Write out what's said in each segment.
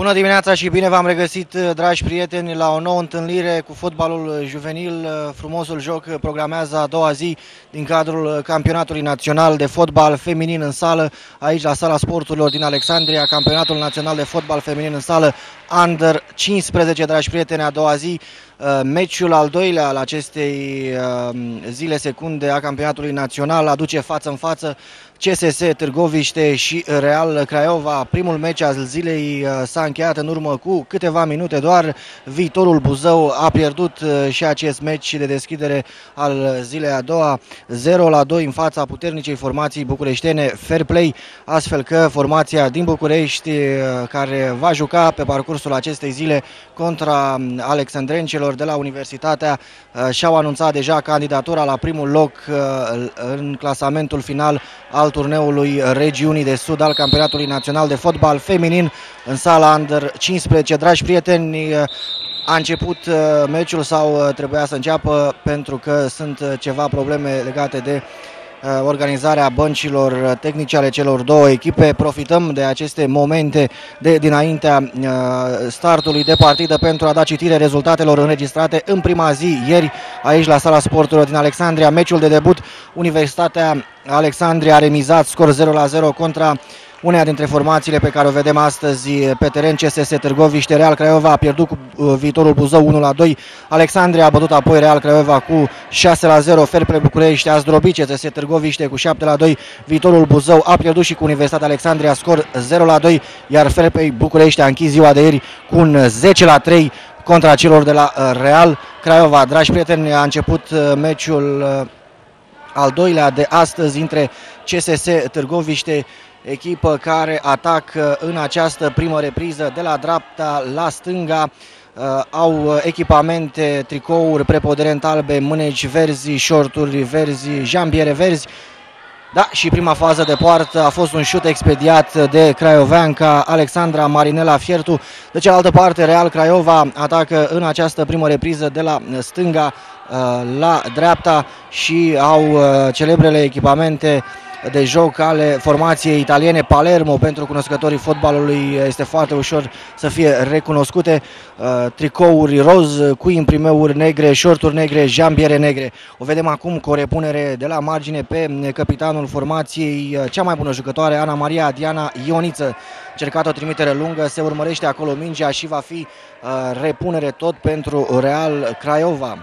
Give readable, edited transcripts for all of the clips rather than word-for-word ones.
Bună dimineața și bine v-am regăsit, dragi prieteni, la o nouă întâlnire cu fotbalul juvenil. Frumosul joc programează a doua zi din cadrul campionatului național de fotbal feminin în sală, aici la Sala Sporturilor din Alexandria, campionatul național de fotbal feminin în sală Under 15, dragi prieteni, a doua zi. Meciul al doilea al acestei zile secunde a campionatului național aduce față în față CSS Târgoviște și Real Craiova. Primul meci al zilei s-a încheiat în urmă cu câteva minute doar. Viitorul Buzău a pierdut și acest meci de deschidere al zilei a doua, 0-2 în fața puternicei formații bucureștene Fair Play, astfel că formația din București, care va juca pe parcursul acestei zile contra alexandrencelor de la Universitatea, și-au anunțat deja candidatura la primul loc în clasamentul final al turneului Regiunii de Sud al campionatului național de fotbal feminin în sala Under 15. Dragi prieteni, a început meciul sau trebuia să înceapă pentru că sunt ceva probleme legate de organizarea băncilor tehnice ale celor două echipe. Profităm de aceste momente dinaintea startului de partidă pentru a da citire rezultatelor înregistrate în prima zi ieri aici la Sala Sporturilor din Alexandria. Meciul de debut, Universitatea Alexandria a remizat scor 0-0 contra uneia dintre formațiile pe care o vedem astăzi pe teren, CSS Târgoviște. Real Craiova a pierdut cu Viitorul Buzău 1-2. Alexandria a bătut apoi Real Craiova cu 6-0. Fair Play București a zdrobit CSS Târgoviște cu 7-2. Viitorul Buzău a pierdut și cu Universitatea Alexandria, scor 0-2, iar Fair Play București a închis ziua de ieri cu un 10-3 contra celor de la Real Craiova. Dragi prieteni, a început meciul al doilea de astăzi între CSS Târgoviște, echipă care atacă în această primă repriză de la dreapta la stânga. Au echipamente, tricouri preponderent albe, mâneci verzi, shorturi verzi, jambiere verzi. Da, și prima fază de poartă a fost un șut expediat de craioveanca Alexandra Marinela Fiertu. De cealaltă parte, Real Craiova atacă în această primă repriză de la stânga la dreapta și au celebrele echipamente de joc ale formației italiene Palermo. Pentru cunoscătorii fotbalului este foarte ușor să fie recunoscute. Tricouri roz cu imprimeuri negre, shorturi negre, jambiere negre. O vedem acum cu o repunere de la margine pe capitanul formației, cea mai bună jucătoare, Ana Maria Diana Ioniță. Cercat o trimitere lungă, se urmărește acolo mingea și va fi repunere tot pentru Real Craiova.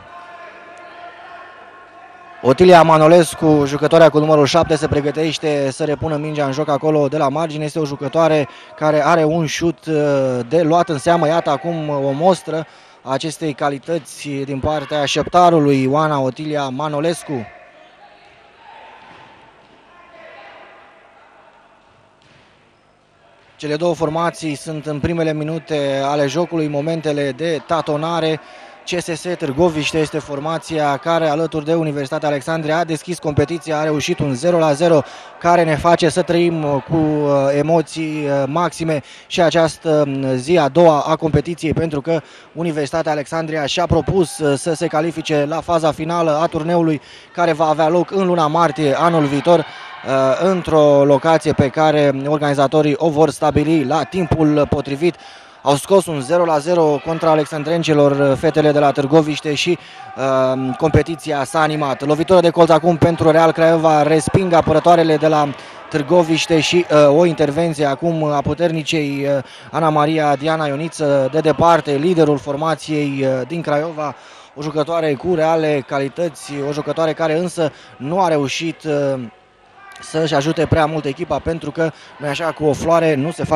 Otilia Manolescu, jucătoarea cu numărul 7, se pregătește să repună mingea în joc acolo de la margine. Este o jucătoare care are un șut de luat în seamă. Iată acum o mostră a acestei calități din partea șeptarului Ioana Otilia Manolescu. Cele două formații sunt în primele minute ale jocului, momentele de tatonare. CSS Târgoviște este formația care, alături de Universitatea Alexandria, a deschis competiția, a reușit un 0-0 care ne face să trăim cu emoții maxime și această zi a doua a competiției, pentru că Universitatea Alexandria și-a propus să se califice la faza finală a turneului care va avea loc în luna martie anul viitor, într-o locație pe care organizatorii o vor stabili la timpul potrivit. Au scos un 0-0 contra alexandrencelor fetele de la Târgoviște și competiția s-a animat. Lovitură de colț acum pentru Real Craiova, resping apărătoarele de la Târgoviște și o intervenție acum a puternicei Ana Maria Diana Ioniță de departe, liderul formației din Craiova, o jucătoare cu reale calități, o jucătoare care însă nu a reușit să-și ajute prea mult echipa, pentru că, nu așa, cu o floare nu se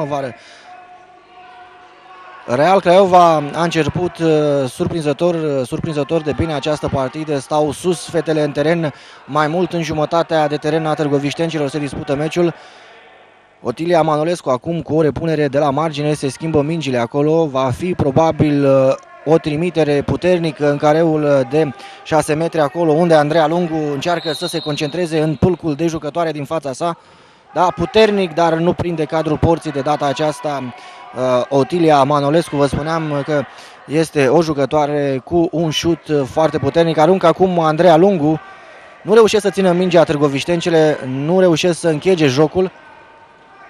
face primăvară. Real Craiova a început surprinzător de bine această partidă. Stau sus fetele în teren, mai mult în jumătatea de teren a târgoviștencilor se dispută meciul. Otilia Manolescu acum cu o repunere de la margine, se schimbă mingile acolo, va fi probabil o trimitere puternică în careul de 6 metri acolo unde Andreea Lungu încearcă să se concentreze în pulcul de jucătoare din fața sa. Da, puternic, dar nu prinde cadrul porții de data aceasta Otilia Manolescu. Vă spuneam că este o jucătoare cu un șut foarte puternic. Aruncă acum Andreea Lungu. Nu reușesc să țină mingea târgoviștencele, nu reușesc să închege jocul.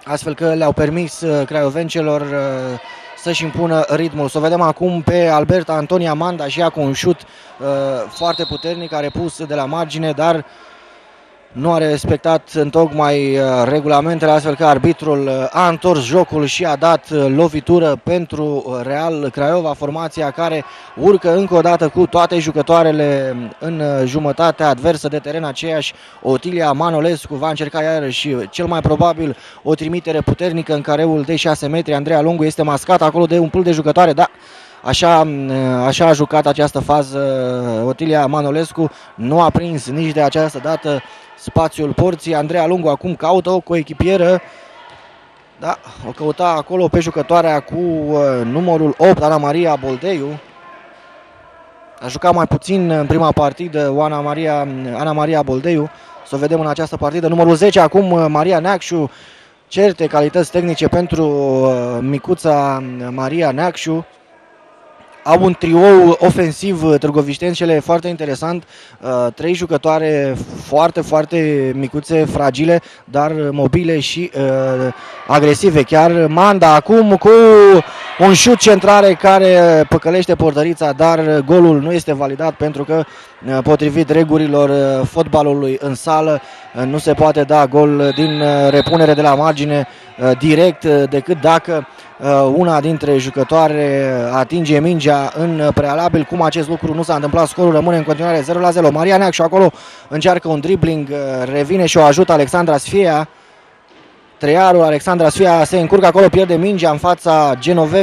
astfel că le-au permis craiovencelor să-și impună ritmul. Să o vedem acum pe Alberta Antonia Manda și ea cu un șut foarte puternic, are pus de la margine, dar nu a respectat întocmai regulamentele, astfel că arbitrul a întors jocul și a dat lovitură pentru Real Craiova, formația care urcă încă o dată cu toate jucătoarele în jumătatea adversă de teren aceeași. Otilia Manolescu va încerca iarăși cel mai probabil o trimitere puternică în careul de 6 metri. Andreea Lungu este mascat acolo de un pâl de jucătoare, da. Așa a jucat această fază Otilia Manolescu, nu a prins nici de această dată spațiul porții. Andreea Lungu acum caută o coechipieră, da, o căuta acolo pe jucătoarea cu numărul 8, Ana Maria Boldeiu. A jucat mai puțin în prima partidă Ana Maria Boldeiu. Să o vedem în această partidă. Numărul 10 acum Maria Neacșu, certe calități tehnice pentru micuța Maria Neacșu. Au un triou ofensiv târgoviștencele foarte interesant, 3 jucătoare foarte, foarte micuțe, fragile, dar mobile și agresive. Chiar Manda acum cu un șut centrare care păcălește portărița, dar golul nu este validat pentru că potrivit regulilor fotbalului în sală nu se poate da gol din repunere de la margine direct decât dacă una dintre jucătoare atinge mingea în prealabil. Cum acest lucru nu s-a întâmplat, scorul rămâne în continuare 0-0. Maria Neacșu acolo încearcă un dribbling, revine și o ajută Alexandra Sfia. Treiarul Alexandra Sfia se încurcă acolo, pierde mingea în fața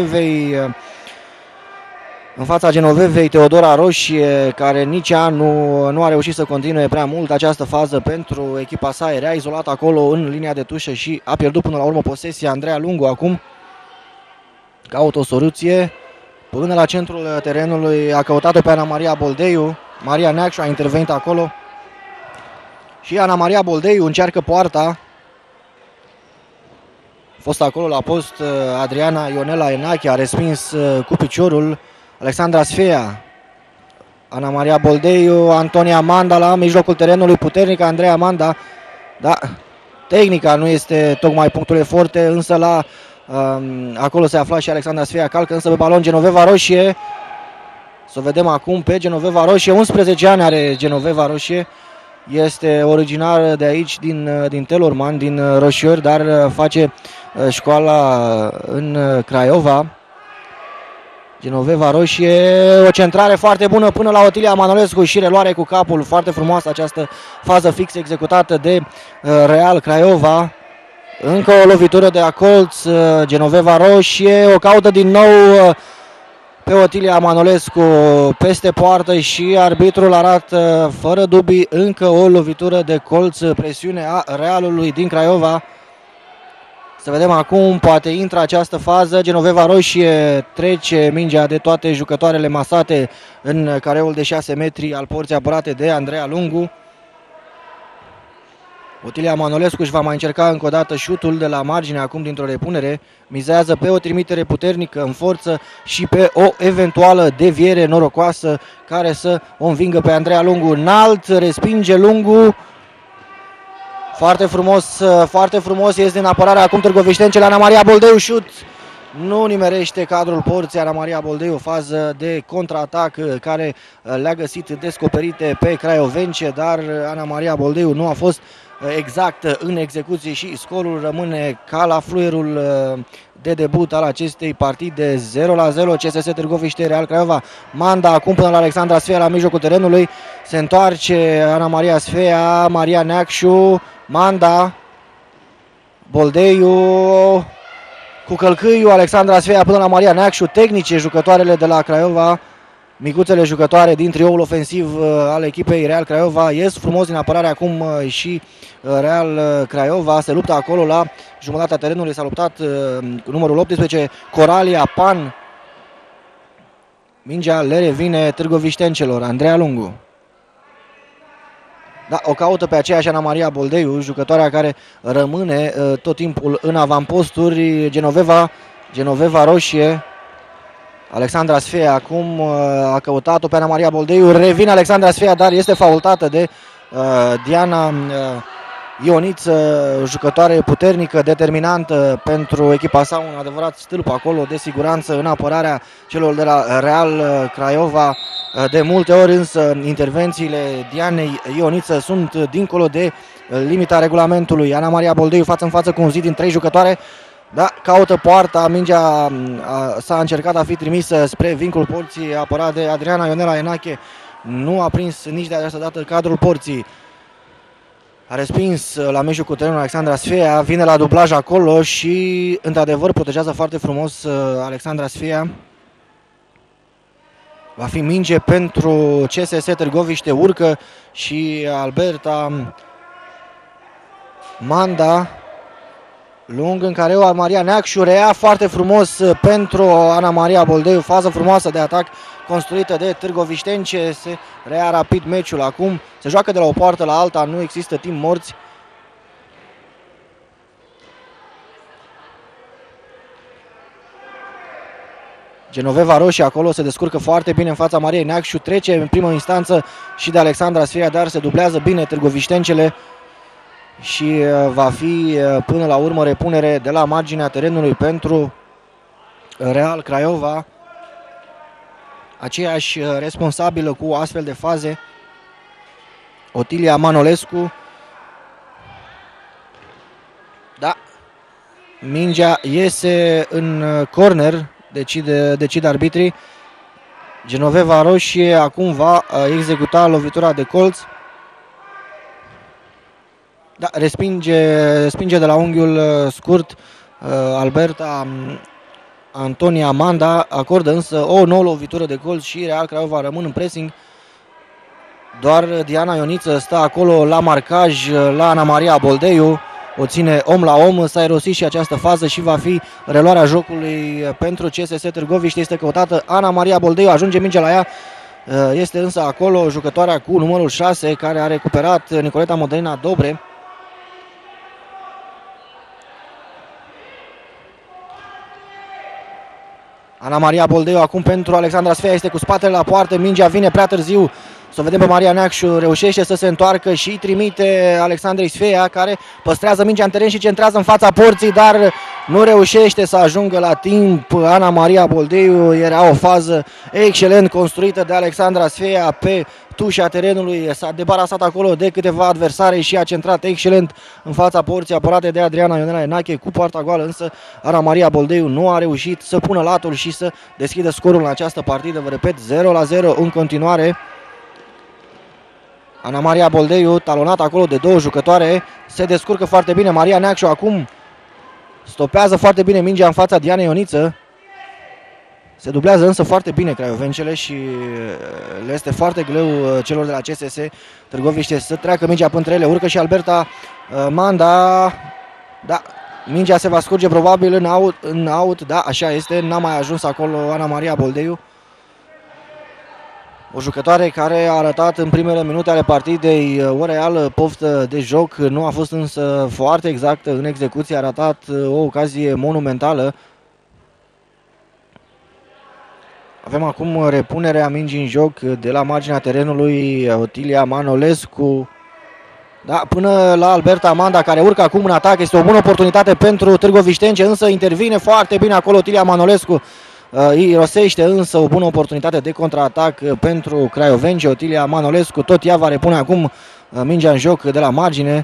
Genovevei Teodora Roșie, care nici ea nu a reușit să continue prea mult această fază pentru echipa sa. Era izolat acolo în linia de tușă și a pierdut până la urmă posesia. Andreea Lungu acum caută o soluție până la centrul terenului, a căutat-o pe Ana Maria Boldeiu. Maria Neacșu a intervenit acolo și Ana Maria Boldeiu încearcă poarta. A fost acolo la post Adriana Ionela Enache, a respins cu piciorul Alexandra Sfea. Ana Maria Boldeiu, Antonia Manda la mijlocul terenului, puternică Andreea Manda. Da, tehnica nu este tocmai punctul ei forte, însă acolo se afla și Alexandra Sfea, calcă însă pe balon Genoveva Roșie. Să o vedem acum pe Genoveva Roșie, 11 ani are Genoveva Roșie. Este originar de aici, din Telorman, din Roșiori, dar face școala în Craiova. Genoveva Roșie, o centrare foarte bună până la Otilia Manolescu și reluare cu capul. Foarte frumoasă această fază fix executată de Real Craiova. Încă o lovitură de acolț, Genoveva Roșie o caută din nou pe Otilia Manolescu peste poartă și arbitrul arată fără dubii încă o lovitură de colț, presiune a Realului din Craiova. Să vedem acum, poate intră această fază. Genoveva Roșie trece mingea de toate jucătoarele masate în careul de 6 metri al porții apărate de Andreea Lungu. Otilia Manolescu își va mai încerca încă o dată șutul de la margine acum dintr-o repunere. Mizează pe o trimitere puternică în forță și pe o eventuală deviere norocoasă care să o învingă pe Andreea Lungu. Înalt, respinge Lungu. Foarte frumos este în apărare acum târgoviștencele. Ana Maria Boldeiu, șut. Nu nimerește cadrul porții Ana Maria Boldeiu, o fază de contraatac care le-a găsit descoperite pe craiovence, dar Ana Maria Boldeiu nu a fost exact în execuție și scorul rămâne ca la fluierul de debut al acestei partide, 0-0, CSS Târgoviște Real Craiova. Manda acum până la Alexandra Sfea la mijlocul terenului, se întoarce Ana Maria Sfea, Maria Neacșu, Manda, Boldeiu cu călcâiul, Alexandra Sfea până la Maria Neacșu, tehnice jucătoarele de la Craiova, micuțele jucătoare din trioul ofensiv al echipei Real Craiova. Ies frumos din apărare acum și Real Craiova, se luptă acolo la jumătatea terenului, s-a luptat cu numărul 18 Coralia Pan. Mingea le revine târgoviștencelor, Andreea Lungu. Da, o caută pe aceeași Ana Maria Boldeiu, jucătoarea care rămâne tot timpul în avamposturi. Genoveva Roșie. Alexandra Sfea acum a căutat-o pe Ana Maria Boldeiu. Revine Alexandra Sfea, dar este faultată de Diana Ioniță, jucătoare puternică, determinantă pentru echipa sa, un adevărat stâlp acolo de siguranță în apărarea celor de la Real Craiova. De multe ori însă intervențiile Dianei Ioniță sunt dincolo de limita regulamentului. Ana Maria Boldeiu față în față cu un zid din 3 jucătoare. Da, caută poarta, mingea s-a încercat a fi trimisă spre vincul porții, apărat de Adriana Ionela Enache. Nu a prins nici de această dată cadrul porții. A respins la mijlocul terenului Alexandra Sfea, vine la dublaj acolo și într-adevăr protejează foarte frumos Alexandra Sfea. Va fi minge pentru CSS Târgoviște, urcă și Alberta Manda. Lung în care Maria Neacșu rea foarte frumos pentru Ana Maria Boldeiu. Fază frumoasă de atac construită de târgovișteni. Se rea rapid meciul acum. Se joacă de la o poartă la alta, nu există timp morți. Genoveva Roșie acolo se descurcă foarte bine în fața Mariei Neacșu. Trece în primă instanță și de Alexandra Sfea, dar se dublează bine târgoviștencele. Și va fi până la urmă repunere de la marginea terenului pentru Real Craiova. Aceeași responsabilă cu astfel de faze, Otilia Manolescu. Da, mingea iese în corner, decide arbitrii. Genoveva Roșie acum va executa lovitura de colț. Da, respinge de la unghiul scurt Alberta Antonia Manda, acordă însă o nouă lovitură de colț și Real Craiova rămân în pressing. Doar Diana Ioniță stă acolo la marcaj la Ana Maria Boldeiu, o ține om la om. S-a erosit și această fază și va fi reluarea jocului pentru CSS Târgoviște. Este căutată Ana Maria Boldeiu, ajunge mingea la ea. Este însă acolo jucătoarea cu numărul 6 care a recuperat, Nicoleta Modelina Dobre. Ana Maria Boldeiu acum pentru Alexandra Sfea, este cu spatele la poartă, mingea vine prea târziu. Să vedem pe Maria Neacșu, reușește să se întoarcă și trimite Alexandrei Sfea, care păstrează mingea în teren și centrează în fața porții, dar nu reușește să ajungă la timp. Ana Maria Boldeiu, era o fază excelent construită de Alexandra Sfea pe tușa terenului, s-a debarasat acolo de câteva adversare și a centrat excelent în fața porții apărate de Adriana Ionela Enache cu poarta goală, însă Ana Maria Boldeiu nu a reușit să pună latul și să deschidă scorul în această partidă. Vă repet, 0-0 în continuare. Ana Maria Boldeiu, talonat acolo de două jucătoare, se descurcă foarte bine. Maria Neacșu acum stopează foarte bine mingea în fața Dianei Ioniță. Se dublează însă foarte bine craiovencele și le este foarte greu celor de la CSS Târgoviște să treacă mingea până între ele. Urcă și Alberta Manda. Da, mingea se va scurge probabil în out. Da, așa este, n-a mai ajuns acolo Ana Maria Boldeiu. O jucătoare care a arătat în primele minute ale partidei o reală poftă de joc, nu a fost însă foarte exactă în execuție, a arătat o ocazie monumentală. Avem acum repunerea mingii în joc de la marginea terenului, Otilia Manolescu. Da, până la Alberta Amanda, care urcă acum în atac, este o bună oportunitate pentru târgoviștence, însă intervine foarte bine acolo Otilia Manolescu. Irosește însă o bună oportunitate de contraatac pentru craioveni. Otilia Manolescu, tot ea va repune acum mingea în joc de la margine.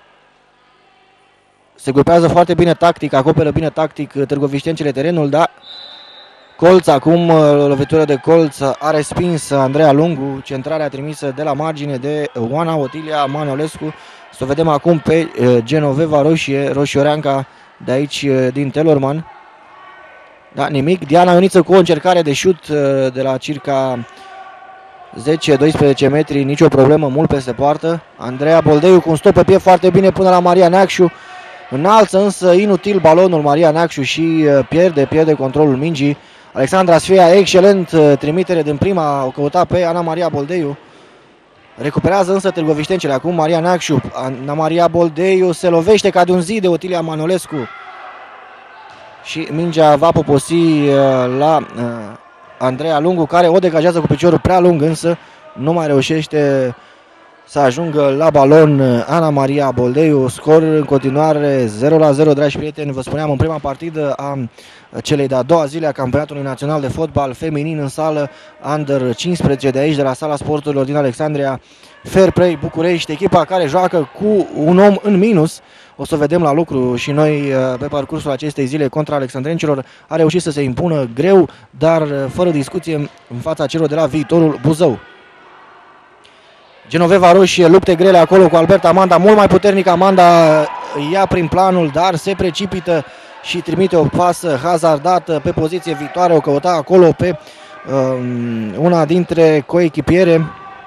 Se grupează foarte bine tactic, acoperă bine tactic târgoviștencele terenul, da. Colț acum, lovitură de colț, a respins Andreea Lungu, centrarea trimisă de la margine de Oana Otilia Manolescu. Să o vedem acum pe Genoveva Roșie, roșioreanca de aici din Telorman. Da, nimic. Diana Ioniță cu o încercare de șut de la circa 10-12 metri, nicio problemă, mult peste poartă. Andreea Boldeiu cu un stop pe piept foarte bine până la Maria Neacșu. Înalță însă inutil balonul Maria Neacșu și pierde controlul mingii. Alexandra Sfea, excelent trimitere din prima, o căuta pe Ana Maria Boldeiu. Recuperează însă târgoviștencele acum Maria Neacșu. Ana Maria Boldeiu se lovește ca de un zid de Otilia Manolescu. Și mingea va poposi la Andreea Lungu, care o degajează cu piciorul prea lung, însă nu mai reușește să ajungă la balon Ana Maria Boldeiu. Scor în continuare 0-0, dragi prieteni. Vă spuneam, în prima partidă a celei de-a doua zile a Campionatului Național de Fotbal Feminin în sală, Under 15 de aici, de la Sala Sporturilor din Alexandria, Fair Play București, echipa care joacă cu un om în minus. O să vedem la lucru și noi pe parcursul acestei zile contra alexandrencilor. A reușit să se impună greu, dar fără discuție în fața celor de la Viitorul Buzău. Genoveva Roșie, lupte grele acolo cu Alberta Amanda, mult mai puternic. Amanda ia prin planul, dar se precipită și trimite o pasă hazardată pe poziție viitoare. O căuta acolo pe una dintre coechipiere.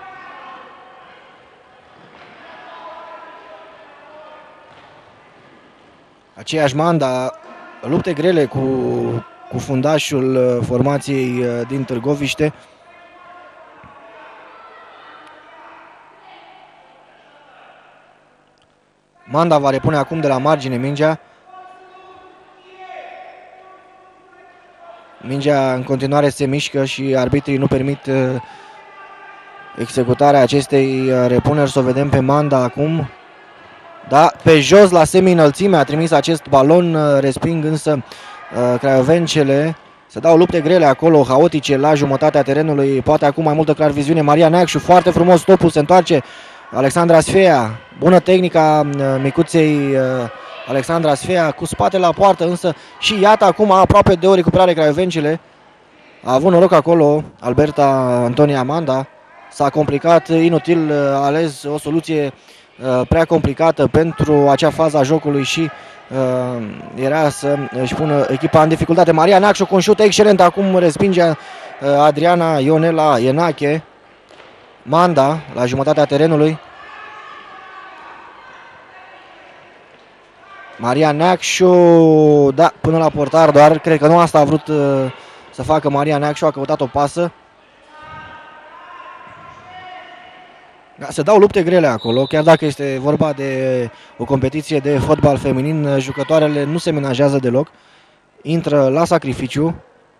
Aceeași Manda, lupte grele cu fundașul formației din Târgoviște. Manda va repune acum de la margine mingea. Mingea în continuare se mișcă și arbitrii nu permit executarea acestei repuneri. Să o vedem pe Manda acum. Da, pe jos la semi-înălțime a trimis acest balon, resping însă craiovencele. Se dau lupte grele acolo, haotice la jumătatea terenului. Poate acum mai multă clar viziune Maria Neacșu, foarte frumos stopul, se întoarce Alexandra Sfea. Bună tehnica micuței Alexandra Sfea, cu spate la poartă, însă și iată acum aproape de o recuperare craiovencele. A avut noroc acolo Alberta Antonia Amanda. S-a complicat, inutil ales o soluție prea complicată pentru acea fază a jocului și era să își pună echipa în dificultate. Maria Neacșu cu un șut excelent, acum respinge Adriana Ionela Enache. Manda la jumătatea terenului. Maria Neacșu, da, până la portar doar, cred că nu asta a vrut să facă Maria Neacșu, a căutat o pasă. Da, se dau lupte grele acolo, chiar dacă este vorba de o competiție de fotbal feminin, jucătoarele nu se menajează deloc, intră la sacrificiu.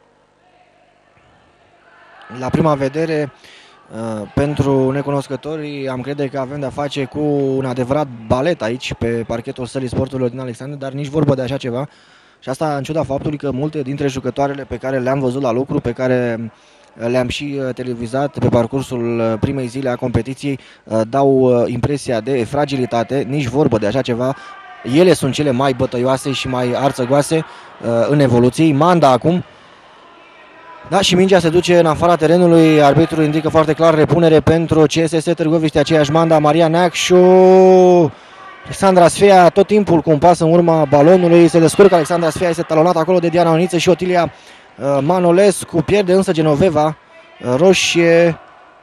La prima vedere, pentru necunoscătorii, am crede că avem de-a face cu un adevărat balet aici, pe parchetul Sălii Sporturilor din Alexandria, dar nici vorbă de așa ceva. Și asta în ciuda faptului că multe dintre jucătoarele pe care le-am văzut la lucru, pe care le-am și televizat pe parcursul primei zile a competiției, dau impresia de fragilitate, nici vorbă de așa ceva. Ele sunt cele mai bătăioase și mai arțăgoase în evoluții. Manda acum. Da, și mingea se duce în afara terenului, arbitrul indică foarte clar repunere pentru CSS Târgoviște, aceeași Manda, Maria Neacșu, Alexandra Sfea, tot timpul cu un pas în urma balonului, se descurcă Alexandra Sfea, este talonat acolo de Diana Oniță și Otilia Manolescu, pierde însă Genoveva Roșie.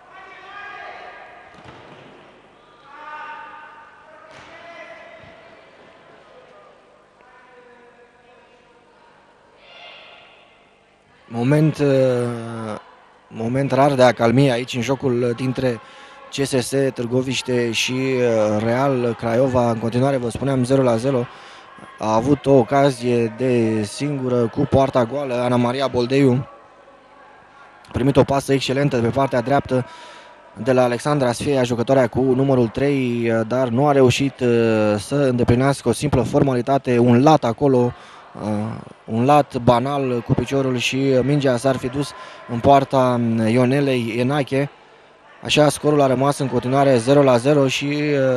Moment rar de acalmie aici în jocul dintre CSS Târgoviște și Real Craiova. În continuare vă spuneam 0-0. A avut o ocazie de singură cu poarta goală Ana Maria Boldeiu. A primit o pasă excelentă pe partea dreaptă de la Alexandra Sfea, jucătoarea cu numărul 3, dar nu a reușit să îndeplinească o simplă formalitate, un lat acolo, un lat banal cu piciorul și mingea s-ar fi dus în poarta Ionelei Enache. Așa scorul a rămas în continuare 0-0 și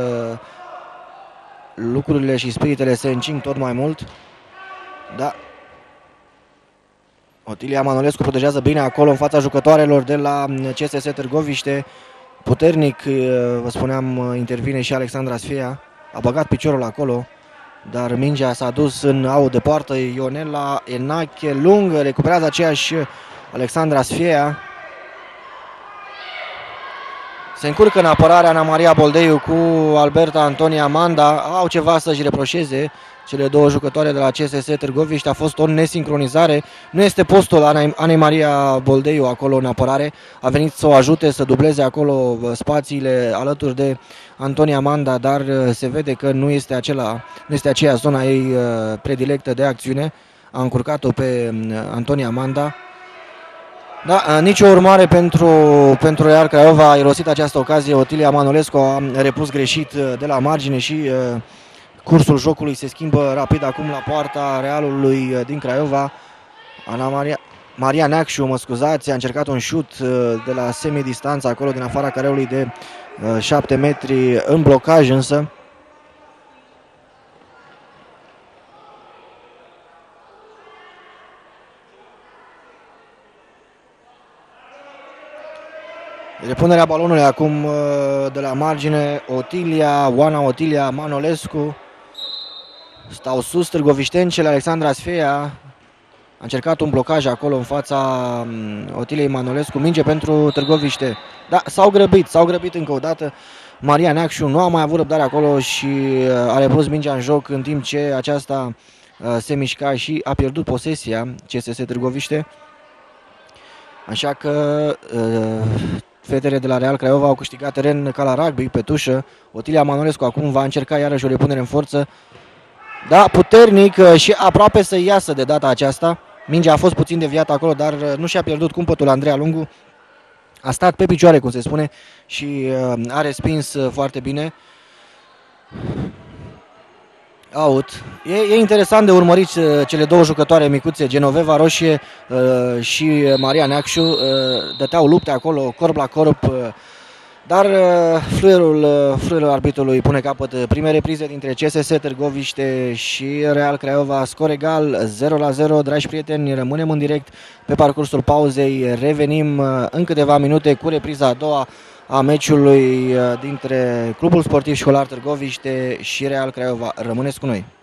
lucrurile și spiritele se încing tot mai mult. Da. Otilia Manolescu protejează bine acolo în fața jucătoarelor de la CSS Târgoviște. Puternic, vă spuneam, intervine și Alexandra Sfea. A băgat piciorul acolo, dar mingea s-a dus în aut de poartă. Ionela Enache lungă, recuperează aceeași Alexandra Sfea. Se încurcă în apărare Ana Maria Boldeiu cu Alberta Antonia Amanda. Au ceva să-și reproșeze cele două jucătoare de la CSS Târgoviște. A fost o nesincronizare. Nu este postul Anei Maria Boldeiu acolo în apărare. A venit să o ajute să dubleze acolo spațiile alături de Antonia Amanda, dar se vede că nu este aceea zona ei predilectă de acțiune. A încurcat-o pe Antonia Amanda. Da, nicio urmare pentru Real Craiova. A irosit această ocazie. Otilia Manolescu a repus greșit de la margine și cursul jocului se schimbă rapid acum la poarta Realului din Craiova. Maria Neacșu, mă scuzați, a încercat un șut de la semidistanță acolo din afara careului de 7 metri în blocaj însă. Repunerea balonului acum de la margine, Oana Otilia Manolescu. Stau sus târgoviștencele, Alexandra Sfeia a încercat un blocaj acolo în fața Otiliei Manolescu, minge pentru Târgoviște. Da, s-au grăbit încă o dată. Maria Neacșu nu a mai avut răbdare acolo și a repus mingea în joc în timp ce aceasta se mișca și a pierdut posesia CSS Târgoviște. Așa că fetele de la Real Craiova au câștigat teren ca la rugby pe tușă. Otilia Manolescu acum va încerca iarăși o repunere în forță. Da, puternic și aproape să iasă de data aceasta. Mingea a fost puțin deviată acolo, dar nu și-a pierdut cumpătul Andreea Lungu. A stat pe picioare, cum se spune, și a respins foarte bine. Out. E interesant de urmărit cele două jucătoare micuțe, Genoveva Roșie și Maria Neacșu. Dăteau lupte acolo, corp la corp, dar fluierul arbitrului pune capăt primei reprize dintre CSS Târgoviște și Real Craiova. Scor egal 0-0. Dragi prieteni, rămânem în direct pe parcursul pauzei. Revenim în câteva minute cu repriza a doua a meciului dintre Clubul Sportiv Școlar Târgoviște și Real Craiova. Rămâneți cu noi!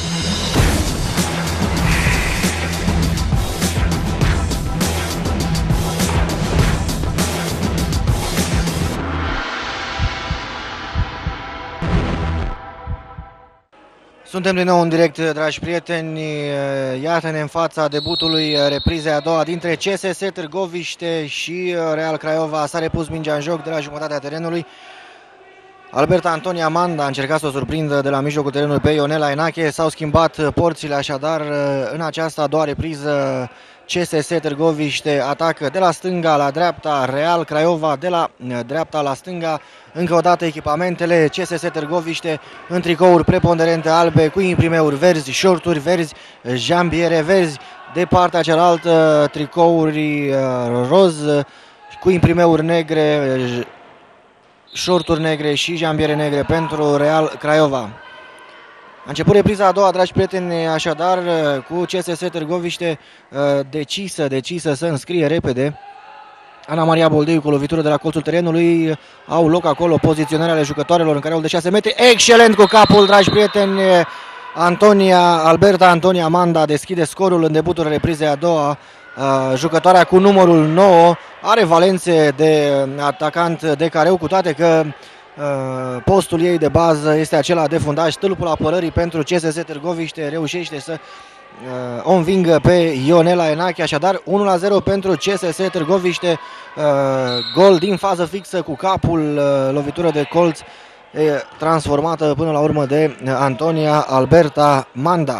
Suntem din nou în direct, dragi prieteni. Iată-ne în fața debutului reprizei a doua dintre CSS Târgoviște și Real Craiova. S-a repus mingea în joc de la jumătatea terenului. Alberta Antonia Manda a încercat să o surprindă de la mijlocul terenului pe Ionela Enache. S-au schimbat porțile, așadar în această a doua repriză CSS Târgoviște atacă de la stânga la dreapta, Real Craiova de la dreapta la stânga. Încă o dată echipamentele CSS Târgoviște în tricouri preponderente albe cu imprimeuri verzi, shorturi verzi, jambiere verzi. De partea cealaltă tricouri roz cu imprimeuri negre, shorturi negre și jambiere negre pentru Real Craiova. A început repriza a doua, dragi prieteni, așadar cu CSS Târgoviște decisă să înscrie repede. Ana Maria Boldeiu cu lovitură de la colțul terenului. Au loc acolo poziționarea ale jucătoarelor în careul de 6 metri. Excelent cu capul, dragi prieteni. Alberta Antonia Manda deschide scorul în debutul reprizei a doua. Jucătoarea cu numărul 9 are valențe de atacant de careu, cu toate că postul ei de bază este acela de fundaș. Stâlpul apărării pentru CSS Târgoviște reușește să o învingă pe Ionela Enache, așadar 1-0 pentru CSS Târgoviște. Gol din fază fixă cu capul, lovitură de colț transformată până la urmă de Antonia Alberta Manda.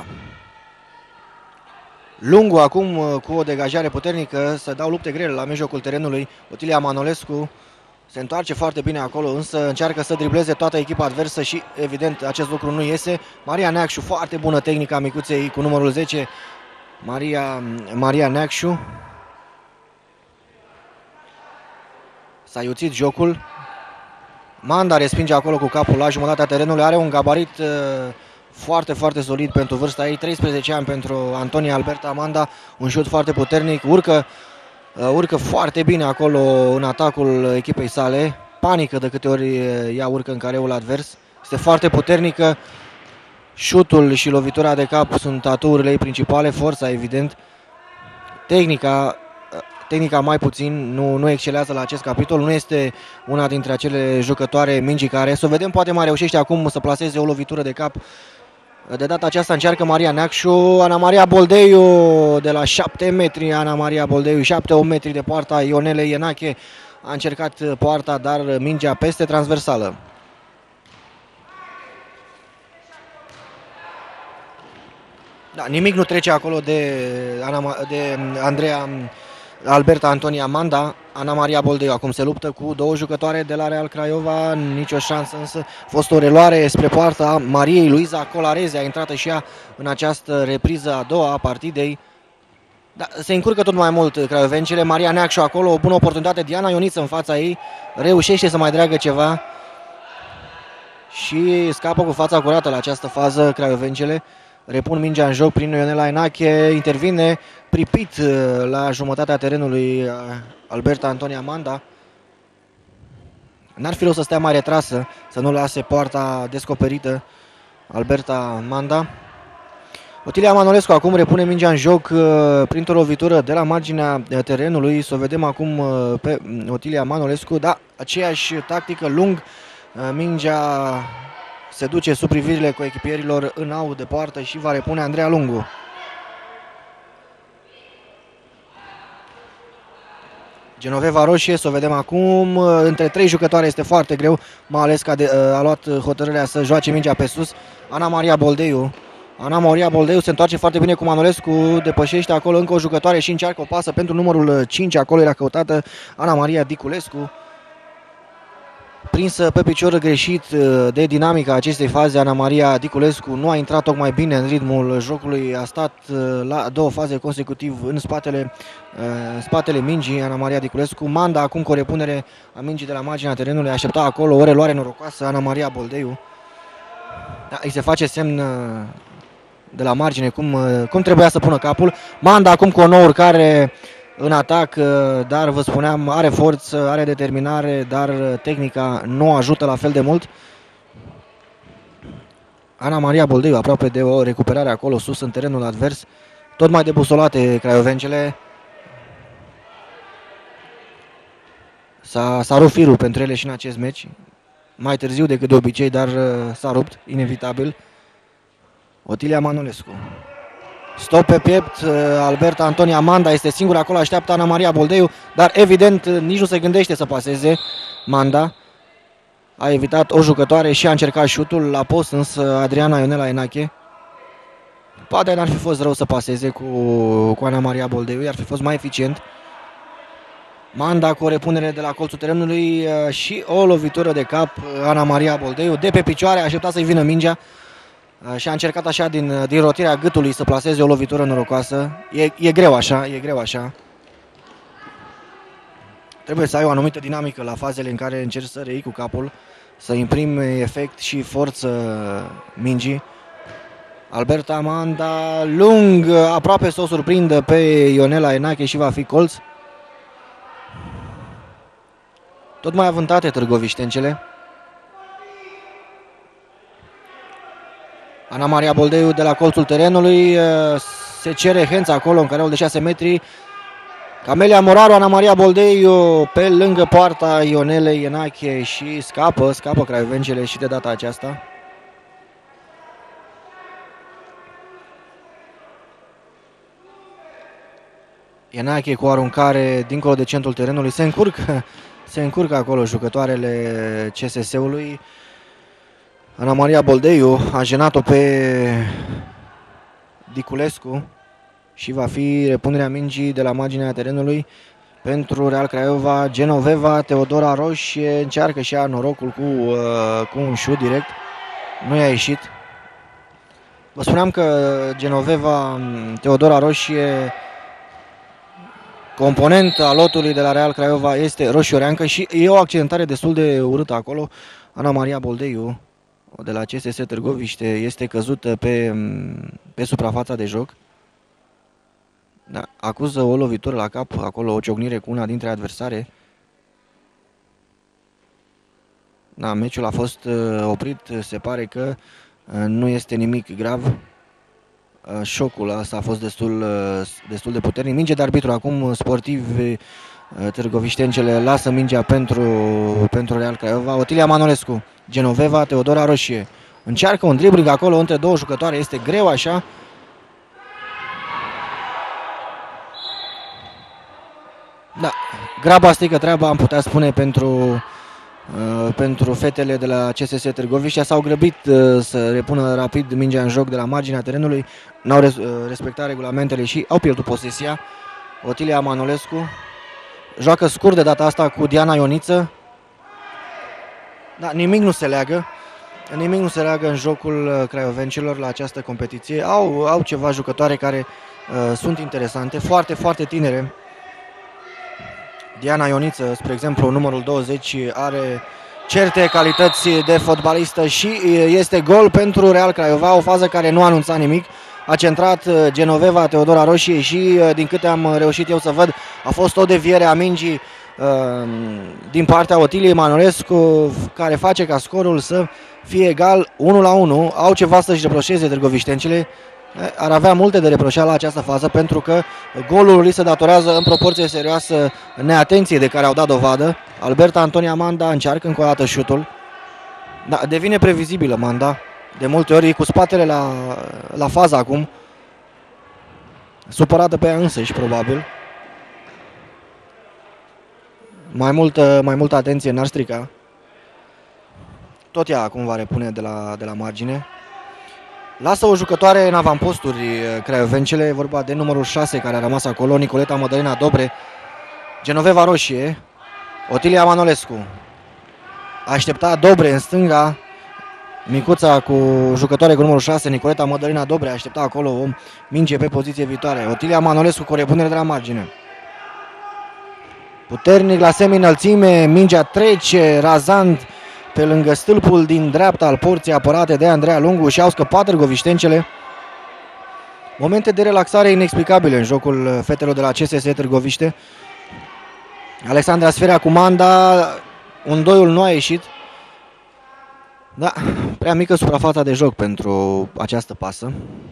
Lungu acum cu o degajare puternică, să dau lupte grele la mijlocul terenului. Otilia Manolescu se întoarce foarte bine acolo, însă încearcă să dribleze toată echipa adversă și evident acest lucru nu iese. Maria Neacșu, foarte bună tehnica micuței cu numărul 10, Maria Neacșu. S-a iuțit jocul. Manda respinge acolo cu capul la jumătatea terenului, are un gabarit foarte solid pentru vârsta ei, 13 ani pentru Antonia Alberta Manda, un șut foarte puternic, urcă foarte bine acolo în atacul echipei sale, panică de câte ori ea urcă în careul advers, este foarte puternică, șutul și lovitura de cap sunt atuurile ei principale, forța evident, tehnica mai puțin, nu excelează la acest capitol, nu este una dintre acele jucătoare mingi care, să vedem, poate mai reușește acum să plaseze o lovitură de cap. De data aceasta încearcă Maria Neacșu. Ana Maria Boldeiu de la 7 metri, Ana Maria Boldeiu, 7-8 metri de poarta Ionelei Enache. A încercat poarta, dar mingea peste transversală. Da, nimic nu trece acolo de Andreea Alberta Antonia Manda. Ana Maria Boldeiu acum se luptă cu două jucătoare de la Real Craiova, nicio șansă însă. A fost o reluare spre poarta Mariei. Luiza Colareze a intrat și ea în această repriză a doua a partidei. Da, se încurcă tot mai mult craiovencele. Maria Neacșu acolo, o bună oportunitate. Diana Ioniță în fața ei, reușește să mai dreagă ceva și scapă cu fața curată la această fază craiovencele. Repun mingea în joc prin Ionela Enache, intervine pripit la jumătatea terenului Alberta Antonia Manda. N-ar fi rău să stea mai retrasă, să nu lase poarta descoperită Alberta Manda. Otilia Manolescu acum repune mingea în joc printr-o lovitură de la marginea terenului. Să o vedem acum pe Otilia Manolescu. Da, aceeași tactică, lung. Mingea se duce sub privirile coechipierilor în aut de poartă și va repune Andreea Lungu. Genoveva Roșie, să o vedem acum. Între trei jucătoare este foarte greu, mai ales că a luat hotărârea să joace mingea pe sus. Ana Maria Boldeiu. Ana Maria Boldeiu se întoarce foarte bine cu Manolescu, depășește acolo încă o jucătoare și încearcă o pasă pentru numărul 5, acolo era căutată Ana Maria Diculescu. Prinsă pe picior greșit de dinamica acestei faze, Ana Maria Diculescu nu a intrat tocmai bine în ritmul jocului, a stat la două faze consecutiv în spatele mingii. Ana Maria Diculescu. Manda acum cu o repunere a mingii de la marginea terenului, aștepta acolo o reluare norocoasă Ana Maria Boldeiu. Da, îi se face semn de la margine cum trebuia să pună capul. Manda acum cu o nouă urcare în atac, dar vă spuneam, are forță, are determinare, dar tehnica nu o ajută la fel de mult. Ana Maria Boldeiu aproape de o recuperare acolo sus în terenul advers. Tot mai debusolate craiovencele. S-a rupt firul pentru ele și în acest meci. Mai târziu decât de obicei, dar s-a rupt, inevitabil. Otilia Manolescu. Stop pe piept, Alberta Antonia Manda este singura acolo, așteaptă Ana Maria Boldeiu, dar evident nici nu se gândește să paseze Manda. A evitat o jucătoare și a încercat șutul la post, însă Adriana Ionela Enache. Poate n-ar fi fost rău să paseze cu Ana Maria Boldeiu, ar fi fost mai eficient. Manda cu o repunere de la colțul terenului și o lovitură de cap, Ana Maria Boldeiu de pe picioare, a așteptat să-i vină mingea și a încercat așa din rotirea gâtului să plaseze o lovitură norocoasă. E greu așa, e greu așa. Trebuie să ai o anumită dinamică la fazele în care încerci să reiei cu capul, să imprimi efect și forță mingii. Alberta Manda, lung, aproape să o surprindă pe Ionela Enache și va fi colț. Tot mai avântate târgoviștencele. Ana Maria Boldeiu de la colțul terenului, se cere Hența acolo în careul de 6 metri. Camelia Moraru, Ana Maria Boldeiu pe lângă poarta Ionelei Enache și scapă craiovencele și de data aceasta. Enache cu o aruncare dincolo de centrul terenului, se încurcă acolo jucătoarele CSS-ului. Ana Maria Boldeiu a jenat-o pe Diculescu și va fi repunerea mingii de la marginea terenului pentru Real Craiova. Genoveva Teodora Roșie încearcă și ea norocul cu un șut direct. Nu i-a ieșit. Vă spuneam că Genoveva Teodora Roșie, component al lotului de la Real Craiova, este roșioreancă și e o accidentare destul de urâtă acolo. Ana Maria Boldeiu de la CSS Târgoviște este căzută pe suprafața de joc. Da, acuză o lovitură la cap, acolo o ciocnire cu una dintre adversare. Da, meciul a fost oprit, se pare că nu este nimic grav. Șocul ăsta a fost destul de puternic. Minge de arbitru acum, sportivi târgoviștencele lasă mingea pentru Real Craiova. Otilia Manolescu, Genoveva Teodora Roșie. Încearcă un dribbling acolo între două jucătoare, este greu așa. Da, graba strică treaba, am putea spune, pentru fetele de la CSS Târgoviște. S-au grăbit să repună rapid mingea în joc de la marginea terenului, n-au respectat regulamentele și au pierdut posesia. Otilia Manolescu. Joacă scurt de data asta cu Diana Ioniță. Da, nimic nu se leagă. Nimic nu se leagă în jocul craiovencilor la această competiție. Au ceva jucătoare care sunt interesante, foarte, foarte tinere. Diana Ioniță, spre exemplu, numărul 20, are certe calități de fotbalistă și este gol pentru Real Craiova, o fază care nu anunța nimic. A centrat Genoveva Teodora Roșie și, din câte am reușit eu să văd, a fost o deviere a mingii din partea Otiliei Manolescu, care face ca scorul să fie egal 1-1. Au ceva să-și reproșeze târgoviștencile. Ar avea multe de reproșat la această fază, pentru că golul li se datorează în proporție serioasă neatenției de care au dat dovadă. Alberta Antonia Manda încearcă încă o dată șutul. Da, devine previzibilă Manda. De multe ori cu spatele la fază acum. Supărată pe ea însăși, probabil. Mai multă atenție n-ar strica. Tot ea acum va repune de la margine. Lasă o jucătoare în avamposturi craiovencele, e vorba de numărul 6 care a rămas acolo, Nicoleta Mădălina Dobre. Genoveva Roșie, Otilia Manolescu. Aștepta Dobre în stânga, micuța cu jucătoare cu numărul 6, Nicoleta Mădălina Dobre, aștepta acolo o minge pe poziție viitoare. Otilia Manolescu cu o repunere de la margine. Puternic la semi-înălțime, mingea trece razant pe lângă stâlpul din dreapta al porții apărate de Andreea Lungu și au scăpat târgoviștencele. Momente de relaxare inexplicabile în jocul fetelor de la CSS Târgoviște. Alexandra Sferea cu Manda, un doiul nu a ieșit. Da, prea mică suprafața de joc pentru această pasă.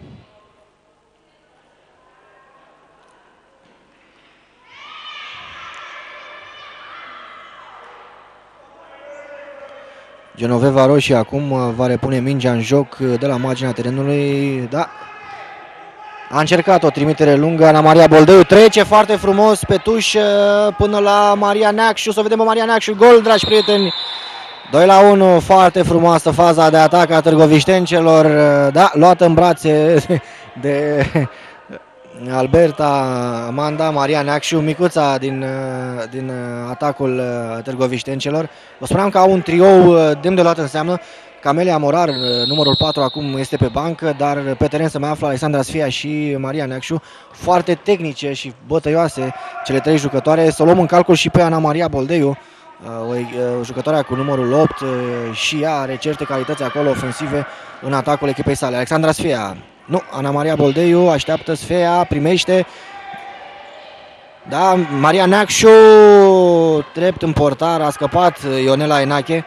Genoveva Roșie acum va repune mingea în joc de la marginea terenului. Da. A încercat o trimitere lungă. Ana Maria Boldeu trece foarte frumos pe tuș până la Maria Neacșu. Să vedem Maria Neacșu. Gol, dragi prieteni. 2-1. Foarte frumoasă faza de atac a târgoviștencelor. Da, luată în brațe de Alberta Manda, Maria Neacșu, micuța din atacul târgoviștencelor. Vă spuneam că au un trio demn de luat în seamă. Camelia Morar, numărul 4, acum este pe bancă, dar pe teren se mai află Alexandra Sfia și Maria Neacșu. Foarte tehnice și bătăioase cele trei jucătoare. Să luăm în calcul și pe Ana Maria Boldeiu, jucătoarea cu numărul 8, și ea are certe calități acolo ofensive în atacul echipei sale. Alexandra Sfia. Nu, Ana Maria Boldeiu așteaptă Sfea, primește. Da, Maria Neacșu, drept în portar, a scăpat Ionela Enache.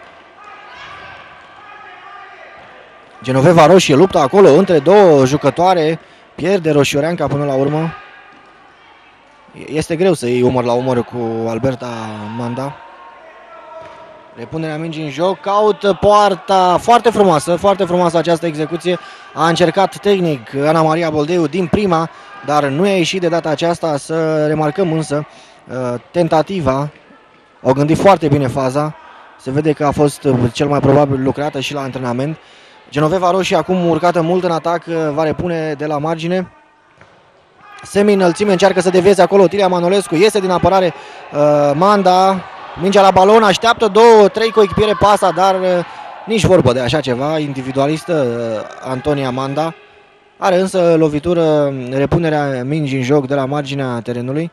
Genoveva Roșie luptă acolo între două jucătoare, pierde Roșioreanca până la urmă. Este greu să iei umăr la umăr cu Alberta Manda. Repunerea mingii în joc, caută poarta, foarte frumoasă această execuție. A încercat tehnic Ana Maria Boldeiu din prima, dar nu a ieșit de data aceasta. Să remarcăm însă tentativa. Au gândit foarte bine faza. Se vede că a fost cel mai probabil lucrată și la antrenament. Genoveva Roșie acum urcată mult în atac, va repune de la margine. Semi-înălțime, încearcă să devieze acolo Otilia Manolescu, iese din apărare Manda. Mingea la balon, așteaptă 2-3 coechipiere pasa, dar nici vorbă de așa ceva. Individualistă Antonia Manda. Are însă lovitură, repunerea mingii în joc de la marginea terenului.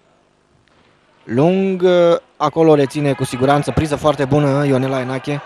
Lung, acolo reține cu siguranță, priză foarte bună Ionela Enache.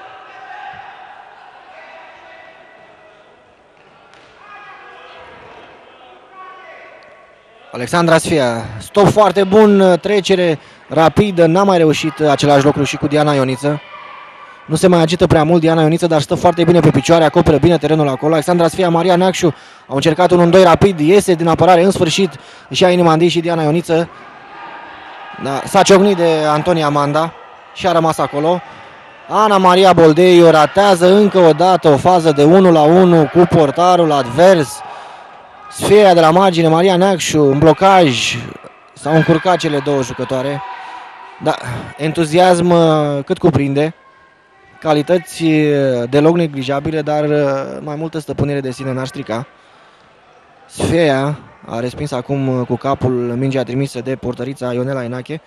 Alexandra Sfia, stop foarte bun, trecere rapidă, n-a mai reușit același lucru și cu Diana Ioniță. Nu se mai agită prea mult Diana Ioniță, dar stă foarte bine pe picioare, acoperă bine terenul acolo. Alexandra Sfia, Maria Neacșu au încercat un 1-2 rapid, iese din apărare, în sfârșit își ia inima și Diana Ioniță. Da, s-a ciocnit de Antonia Manda și a rămas acolo. Ana Maria Boldeiu ratează încă o dată o fază de 1-1 cu portarul advers. Sfia de la margine, Maria Neacșu, un blocaj. S-au încurcat cele două jucătoare. Da, entuziasm cât cuprinde. Calități deloc neglijabile, dar mai multă stăpânire de sine n-ar strica. Sfia A respins acum cu capul mingea trimisă de portărița Ionela Enache.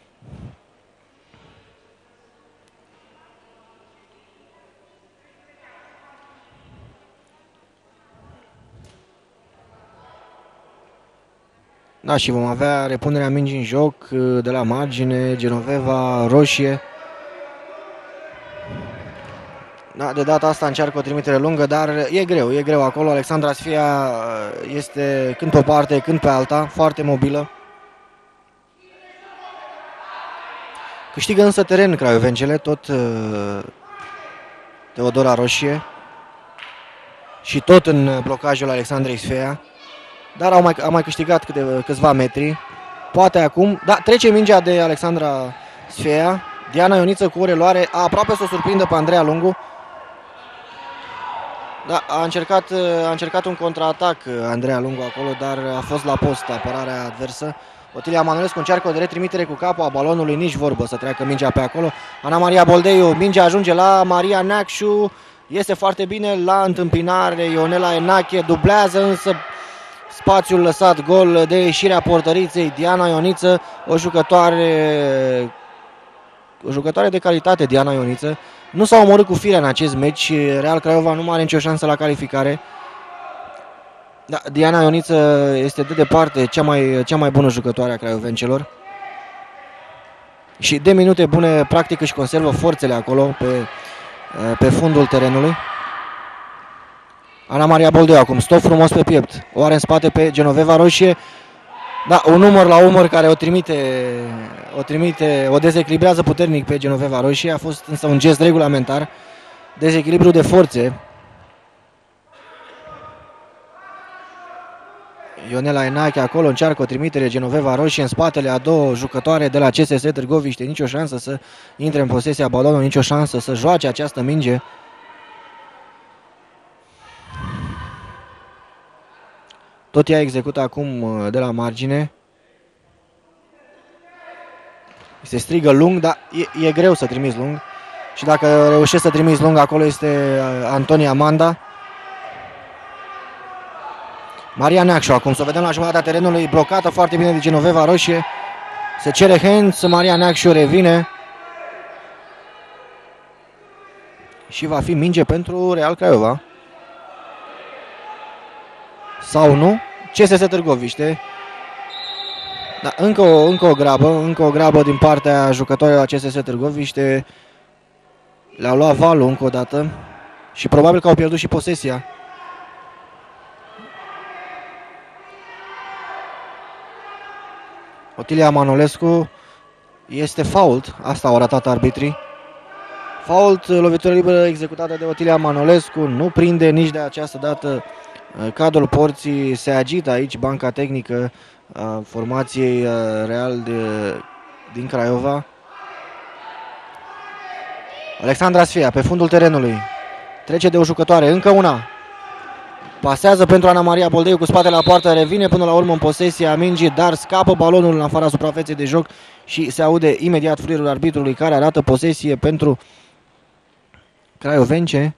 Da, și vom avea repunerea mingii în joc de la margine, Genoveva Roșie. Da, de data asta încearcă o trimitere lungă, dar e greu acolo. Alexandra Sfia este când pe o parte, când pe alta, foarte mobilă. Câștigă însă teren craiovencele, tot Teodora Roșie și tot în blocajul Alexandrei Sfia. Dar au mai câștigat câțiva metri. Poate acum, da, trece mingea de Alexandra Sfia. Diana Ioniță cu o reluare, aproape să o surprindă pe Andreea Lungu. Da, a încercat un contraatac Andreea Lungu acolo, dar a fost la post apărarea adversă. Otilia Manolescu încearcă o de retrimitere cu capul a balonului, nici vorbă să treacă mingea pe acolo. Ana Maria Boldeiu, mingea ajunge la Maria Neacșu, este foarte bine la întâmpinare, Ionela Enache dublează însă spațiul lăsat gol de ieșirea portăriței. Diana Ioniță, o jucătoare de calitate, Diana Ioniță. Nu s-a omorât cu firea în acest meci, Real Craiova nu are nicio șansă la calificare. Da, Diana Ioniță este de departe cea mai bună jucătoare a craiovencelor. Și de minute bune practic își conservă forțele acolo pe fundul terenului. Ana Maria Boldeu acum, stop frumos pe piept, o are în spate pe Genoveva Roșie. Da, un număr la umăr care o dezechilibrează puternic pe Genoveva Roșie. A fost însă un gest regulamentar, dezechilibru de forțe. Ionela Enache acolo încearcă o trimitere, Genoveva Roșie în spatele a două jucătoare de la CSS Târgoviște. Nicio șansă să intre în posesia balonului, nicio șansă să joace această minge. Tot ea execută acum de la margine. Se strigă lung, dar e greu să trimiți lung. Și dacă reușești să trimiți lung, acolo este Antonia Manda. Maria Neacșu acum, să o vedem la jumătatea terenului, blocată foarte bine de Genoveva Roșie. Se cere hands, Maria Neacșu revine. Și va fi minge pentru Real Craiova. Sau nu? CSS Târgoviște. Da, încă o grabă din partea jucătorilor la CSS Târgoviște. Le-au luat valul încă o dată. Și probabil că au pierdut și posesia. Otilia Manolescu, este fault, asta au arătat arbitrii. Fault, lovitură liberă executată de Otilia Manolescu, nu prinde nici de această dată cadrul porții, se agită aici banca tehnică a formației Real din Craiova. Alexandra Sfia pe fundul terenului, trece de o jucătoare, încă una. Pasează pentru Ana Maria Boldeiu cu spatele la poartă, revine până la urmă în posesia mingii, dar scapă balonul în afara suprafeței de joc și se aude imediat fluierul arbitrului care arată posesie pentru craiovence.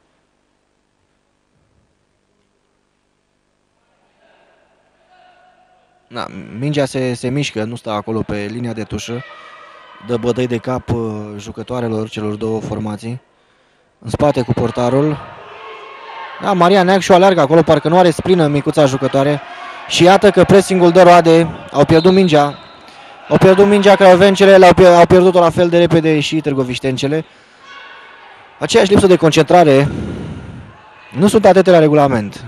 Da, mingea se mișcă, nu stă acolo pe linia de tușă, dă bătăi de cap jucătoarelor celor două formații. În spate cu portarul. Da, Maria Neacșu alergă acolo, parcă nu are sprină micuța jucătoare. Și iată că pressingul dă roade, au pierdut mingea. Au pierdut mingea craiovencele, au pierdut-o la fel de repede și târgoviștencele. Aceeași lipsă de concentrare. Nu sunt atente la regulament.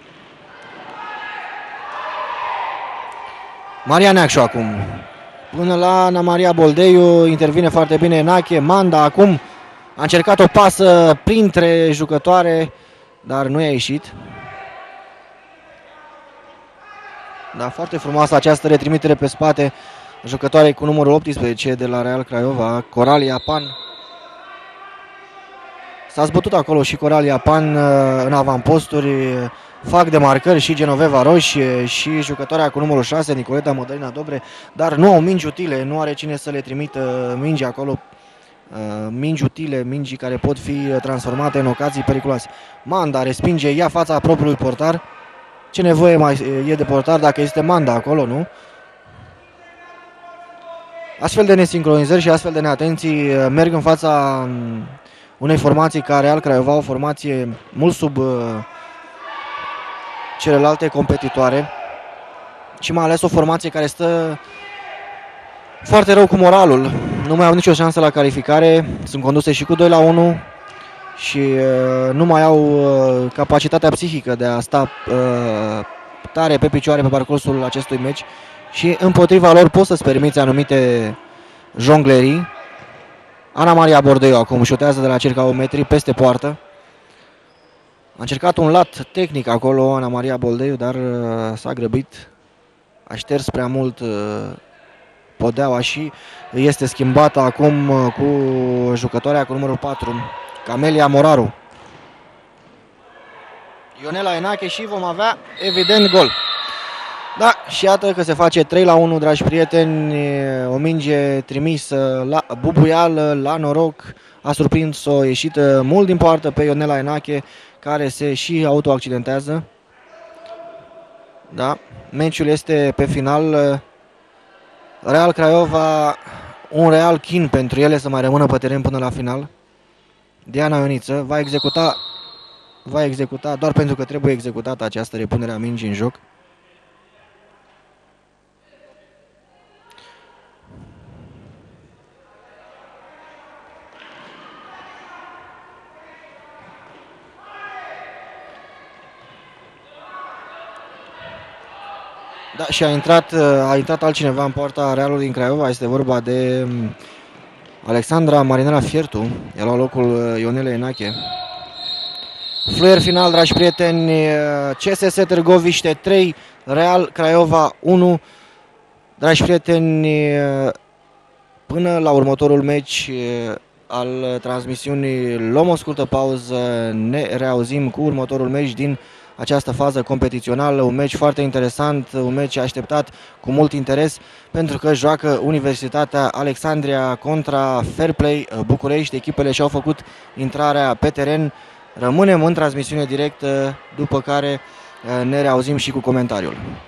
Maria Neacșu acum. Până la Ana Maria Boldeiu, intervine foarte bine Enache. Manda acum a încercat o pasă printre jucătoare, dar nu i-a ieșit. Da, foarte frumoasă această retrimitere pe spate jucătoarei cu numărul 18 de la Real Craiova, Coralia Pan. S-a zbătut acolo și Coralia Pan în avamposturi. Fac de marcări și Genoveva Roșie și jucătoarea cu numărul 6, Nicoleta Mădălina Dobre, dar nu au mingi utile, nu are cine să le trimită mingi acolo. Mingi utile, mingi care pot fi transformate în ocazii periculoase. Manda respinge, ia fața propriului portar. Ce nevoie mai e de portar dacă este Manda acolo, nu? Astfel de nesincronizări și astfel de neatenții merg în fața unei formații ca Real Craiova, o formație mult sub celelalte competitoare și mai ales o formație care stă foarte rău cu moralul. Nu mai au nicio șansă la calificare, sunt conduse și cu 2-1 și nu mai au capacitatea psihică de a sta tare pe picioare pe parcursul acestui meci și împotriva lor poți să-ți permiți anumite jonglerii. Ana Maria Bordeiu acum șutează de la circa 1 metri peste poartă. A încercat un lat tehnic acolo Ana Maria Bordeiu, dar s-a grăbit. A șters prea mult podeaua și este schimbată acum cu jucătoarea cu numărul 4, Camelia Moraru. Ionela Enache și vom avea evident gol. Da, și iată că se face 3-1, dragi prieteni, o minge trimisă la bubuială, la noroc, a surprins-o ieșită mult din poartă pe Ionela Enache, care se și autoaccidentează. Da, meciul este pe final. Real Craiova, un real chin pentru ele să mai rămână pe teren până la final. Diana Ioniță va executa doar pentru că trebuie executată această repunere a mingii în joc. Da, și a intrat altcineva în poarta Realului din Craiova, este vorba de Alexandra Marinela Fiertu, ea la locul Ionelei Enache. Fluier final, dragi prieteni, CSS Târgoviște 3, Real Craiova 1. Dragi prieteni, până la următorul meci al transmisiunii luăm o scurtă pauză, ne reauzim cu următorul meci din această fază competițională, un meci foarte interesant, un meci așteptat cu mult interes pentru că joacă Universitatea Alexandria contra Fairplay București. Echipele și-au făcut intrarea pe teren. Rămânem în transmisiune directă, după care ne reauzim și cu comentariul.